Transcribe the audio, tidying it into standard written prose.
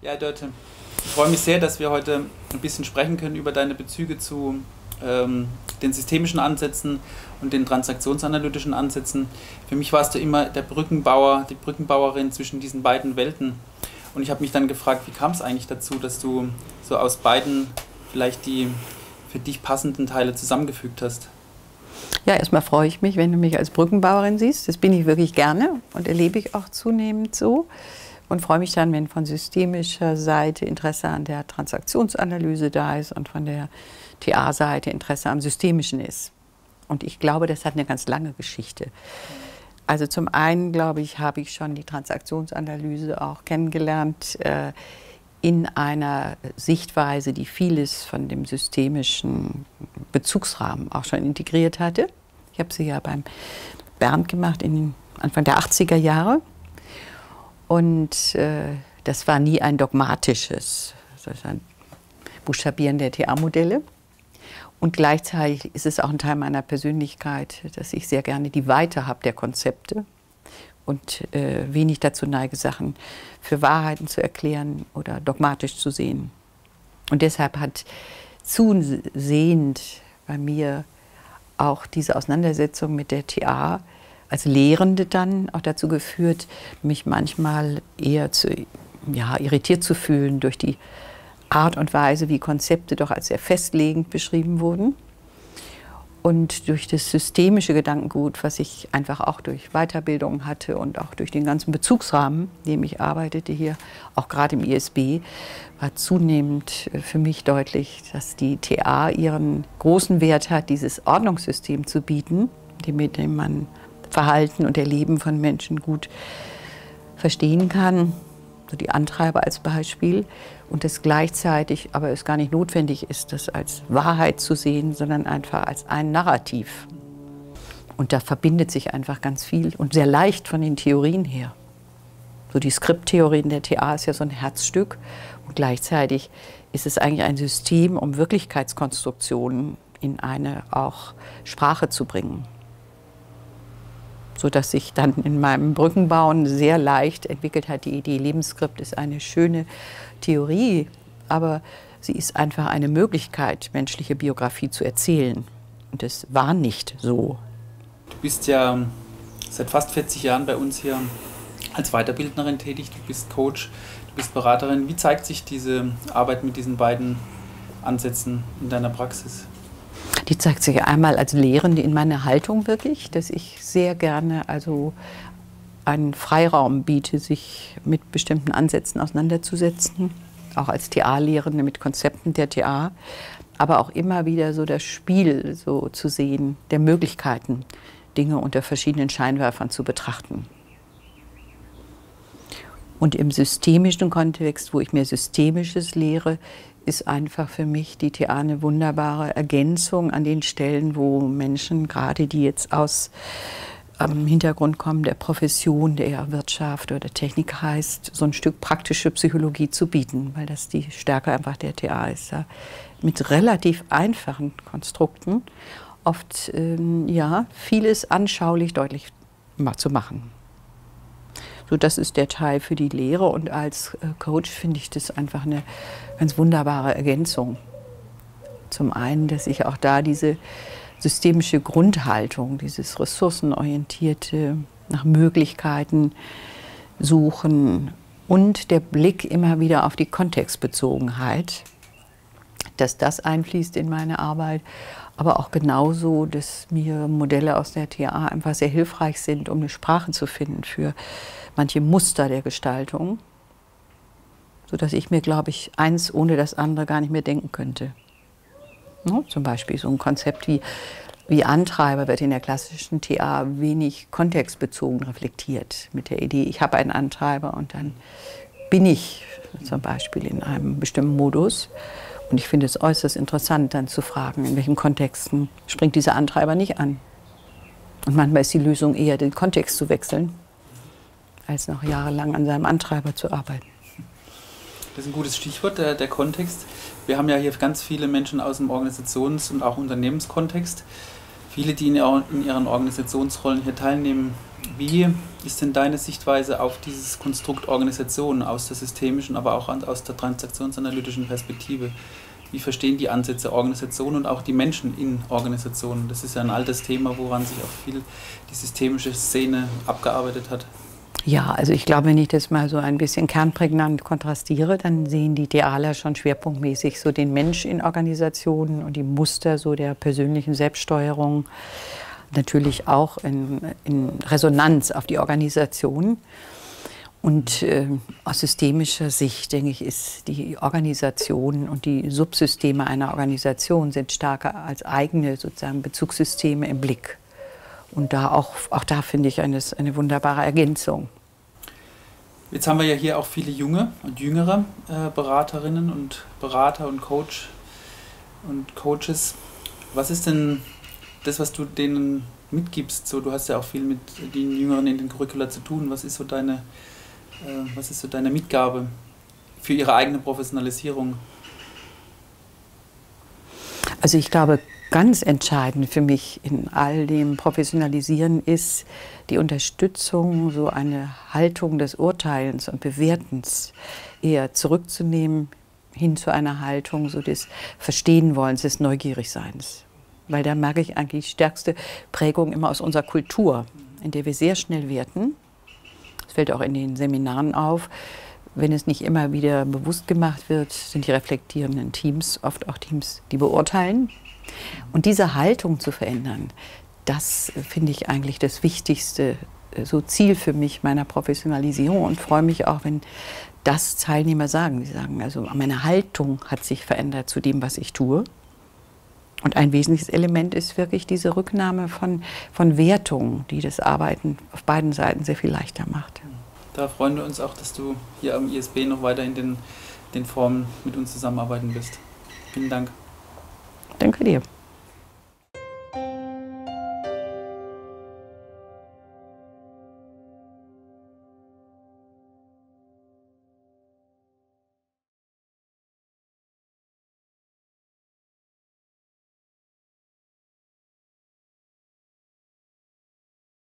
Ja, Dörte, ich freue mich sehr, dass wir heute ein bisschen sprechen können über deine Bezüge zu den systemischen Ansätzen und den transaktionsanalytischen Ansätzen. Für mich warst du immer der Brückenbauer, die Brückenbauerin zwischen diesen beiden Welten. Und ich habe mich dann gefragt, wie kam es eigentlich dazu, dass du so aus beiden vielleicht die für dich passenden Teile zusammengefügt hast? Ja, erstmal freue ich mich, wenn du mich als Brückenbauerin siehst. Das bin ich wirklich gerne und erlebe ich auch zunehmend so. Und freue mich dann, wenn von systemischer Seite Interesse an der Transaktionsanalyse da ist und von der TA-Seite Interesse am Systemischen ist. Und ich glaube, das hat eine ganz lange Geschichte. Also zum einen, glaube ich, habe ich schon die Transaktionsanalyse auch kennengelernt in einer Sichtweise, die vieles von dem systemischen Bezugsrahmen auch schon integriert hatte. Ich habe sie ja beim Bernd gemacht Anfang der 80er Jahre. Und das war nie ein dogmatisches Buchstabieren der TA-Modelle. Und gleichzeitig ist es auch ein Teil meiner Persönlichkeit, dass ich sehr gerne die Weite habe der Konzepte und wenig dazu neige, Sachen für Wahrheiten zu erklären oder dogmatisch zu sehen. Und deshalb hat zusehend bei mir auch diese Auseinandersetzung mit der TA als Lehrende dann auch dazu geführt, mich manchmal eher irritiert zu fühlen durch die Art und Weise, wie Konzepte doch als sehr festlegend beschrieben wurden. Und durch das systemische Gedankengut, was ich einfach auch durch Weiterbildung hatte und auch durch den ganzen Bezugsrahmen, in dem ich arbeitete hier, auch gerade im ISB, war zunehmend für mich deutlich, dass die TA ihren großen Wert hat, dieses Ordnungssystem zu bieten, mit dem man Verhalten und Erleben von Menschen gut verstehen kann. So die Antreiber als Beispiel. Und das gleichzeitig aber es gar nicht notwendig ist, das als Wahrheit zu sehen, sondern einfach als ein Narrativ. Und da verbindet sich einfach ganz viel und sehr leicht von den Theorien her. So die Skripttheorien der TA ist ja so ein Herzstück. Und gleichzeitig ist es eigentlich ein System, um Wirklichkeitskonstruktionen in eine auch Sprache zu bringen. Sodass sich dann in meinem Brückenbauen sehr leicht entwickelt hat, die Idee, Lebensskript ist eine schöne Theorie, aber sie ist einfach eine Möglichkeit, menschliche Biografie zu erzählen. Und das war nicht so. Du bist ja seit fast 40 Jahren bei uns hier als Weiterbildnerin tätig, du bist Coach, du bist Beraterin. Wie zeigt sich diese Arbeit mit diesen beiden Ansätzen in deiner Praxis? Die zeigt sich einmal als Lehrende in meiner Haltung wirklich, dass ich sehr gerne also einen Freiraum biete, sich mit bestimmten Ansätzen auseinanderzusetzen, auch als TA-Lehrende mit Konzepten der TA, aber auch immer wieder so das Spiel so zu sehen, der Möglichkeiten, Dinge unter verschiedenen Scheinwerfern zu betrachten. Und im systemischen Kontext, wo ich mehr Systemisches lehre, ist einfach für mich die TA eine wunderbare Ergänzung an den Stellen, wo Menschen, gerade die jetzt aus Hintergrund kommen, der Profession, der Wirtschaft oder Technik heißt, so ein Stück praktische Psychologie zu bieten, weil das die Stärke einfach der TA ist. Ja. Mit relativ einfachen Konstrukten oft vieles anschaulich deutlich zu machen. So, das ist der Teil für die Lehre und als Coach finde ich das einfach eine ganz wunderbare Ergänzung. Zum einen, dass ich auch da diese systemische Grundhaltung, dieses ressourcenorientierte, nach Möglichkeiten suchen und der Blick immer wieder auf die Kontextbezogenheit, dass das einfließt in meine Arbeit, aber auch genauso, dass mir Modelle aus der TA einfach sehr hilfreich sind, um eine Sprache zu finden für manche Muster der Gestaltung, sodass ich mir, glaube ich, eins ohne das andere gar nicht mehr denken könnte. Ja, zum Beispiel so ein Konzept wie Antreiber wird in der klassischen TA wenig kontextbezogen reflektiert. Mit der Idee, ich habe einen Antreiber und dann bin ich zum Beispiel in einem bestimmten Modus. Und ich finde es äußerst interessant, dann zu fragen, in welchen Kontexten springt dieser Antreiber nicht an. Und manchmal ist die Lösung eher, den Kontext zu wechseln, als noch jahrelang an seinem Antreiber zu arbeiten. Das ist ein gutes Stichwort, der Kontext. Wir haben ja hier ganz viele Menschen aus dem Organisations- und auch Unternehmenskontext. Viele, die in ihren Organisationsrollen hier teilnehmen, Wie ist denn deine Sichtweise auf dieses Konstrukt Organisation aus der systemischen, aber auch aus der transaktionsanalytischen Perspektive? Wie verstehen die Ansätze Organisation und auch die Menschen in Organisationen? Das ist ja ein altes Thema, woran sich auch viel die systemische Szene abgearbeitet hat. Ja, also ich glaube, wenn ich das mal so ein bisschen kernprägnant kontrastiere, dann sehen die Idealer schon schwerpunktmäßig so den Mensch in Organisationen und die Muster so der persönlichen Selbststeuerung, natürlich auch in Resonanz auf die Organisation. Und aus systemischer Sicht, denke ich, ist die Organisation und die Subsysteme einer Organisation sind stärker als eigene sozusagen Bezugssysteme im Blick. Und da auch da finde ich eine wunderbare Ergänzung. Jetzt haben wir ja hier auch viele junge und jüngere Beraterinnen und Berater und Coaches. Was ist denn das, was du denen mitgibst? So, du hast ja auch viel mit den Jüngeren in den Curricula zu tun. Was ist so deine Mitgabe für ihre eigene Professionalisierung? Also ich glaube, ganz entscheidend für mich in all dem Professionalisieren ist die Unterstützung, so eine Haltung des Urteilens und Bewertens eher zurückzunehmen, hin zu einer Haltung so des Verstehenwollens, des Neugierigseins. Weil da merke ich eigentlich die stärkste Prägung immer aus unserer Kultur, in der wir sehr schnell werten. Das fällt auch in den Seminaren auf. Wenn es nicht immer wieder bewusst gemacht wird, sind die reflektierenden Teams oft auch Teams, die beurteilen. Und diese Haltung zu verändern, das finde ich eigentlich das wichtigste so Ziel für mich meiner Professionalisierung und freue mich auch, wenn das Teilnehmer sagen. Sie sagen, also meine Haltung hat sich verändert zu dem, was ich tue. Und ein wesentliches Element ist wirklich diese Rücknahme von Wertungen, die das Arbeiten auf beiden Seiten sehr viel leichter macht. Da freuen wir uns auch, dass du hier am ISB noch weiter in den Formen mit uns zusammenarbeiten wirst. Vielen Dank. Danke dir.